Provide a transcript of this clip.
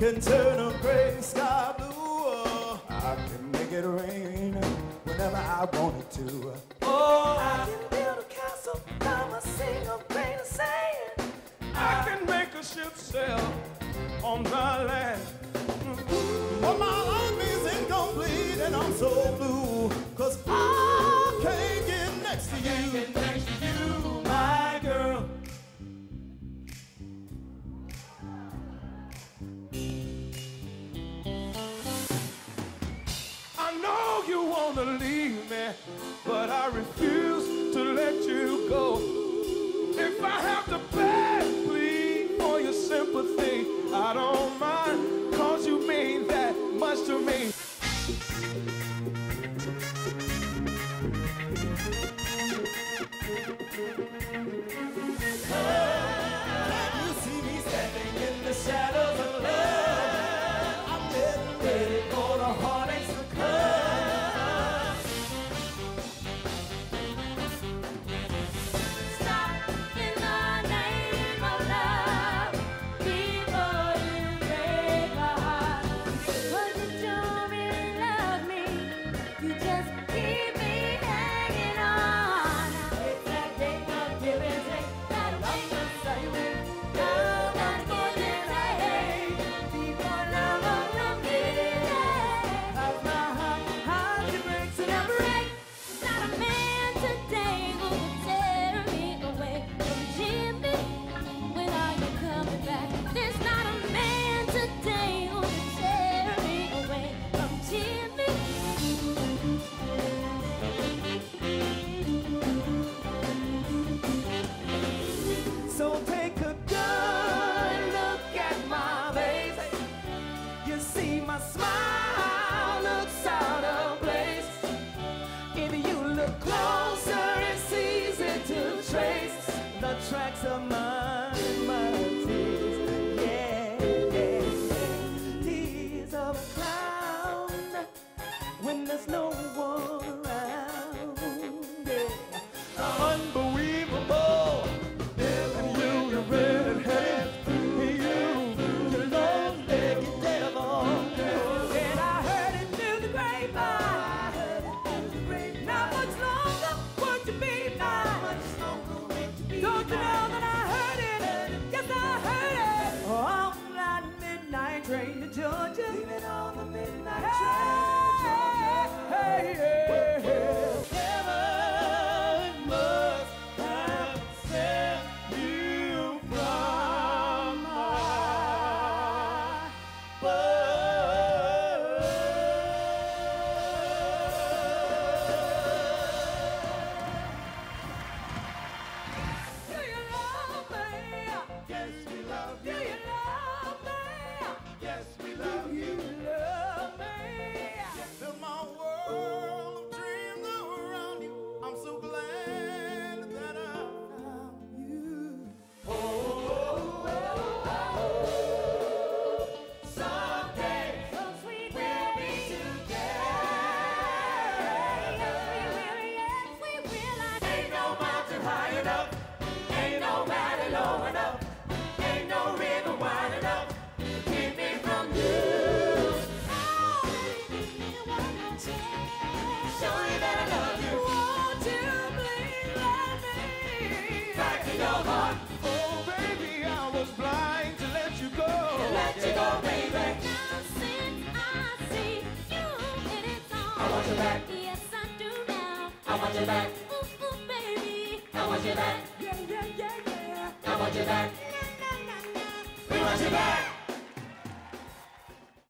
can turn a gray sky blue. I can make it rain whenever I want it to. Oh, I can build a castle from a single grain of sand. I can make a ship sail on dry land. But my life is incomplete and I'm so blue, 'cause I can't get next to you, my girl. I know you wanna leave me, but I refuse to let you go. If I have to beg, plead for your sympathy, I don't mind, 'cause you mean that much to me. Can you see me standing in the shadows of love? I'm getting ready for the heartaches to come. Stop in the name of love before you break my heart. But you don't really love me, you just keep me hanging on. It's that thing of give and take, that thing of say we love and give and take. People love from me, how's my heart to break, so now break. Not a man today who will tear me away from Jimmy. When are you coming back? There's not a man today who will tear me away from Jimmy. So take a good look at my face. You see my smile looks out of place. If you look closer, it's easy to trace the tracks of my tears. Yeah, yeah, yeah. Tears of a clown when there's no one around. Yeah. Unbelievable. And you're red-headed. You long-legged devil. And I heard it through the grapevine. Not much longer would you be mine. Don't you know that I heard it? Yes, I heard it. On that midnight train to Georgia. Leaving on the midnight train. Hey, hey, hey. Heaven must have sent you from high. Do you love me? Yes, we love you. Do you love me? Yes, we love you. Do you love me? Fill my world of dreams around you. I'm so glad that I found you. Someday So sweet, we'll be baby. together. Yes, we will. Ain't no mountain high enough, ain't no valley low enough, ain't no river wide enough to keep me from you. Show you that I love you. Won't you please let me Back to your heart. Oh, baby, I was blind to let you go. Let you go, baby. now since I see you and it's on? I want you back. Yes, I do now. I want you back. Ooh, ooh, baby. I want you back. Yeah, yeah, yeah, yeah. I want you back. Na, na, na, na. We want you back.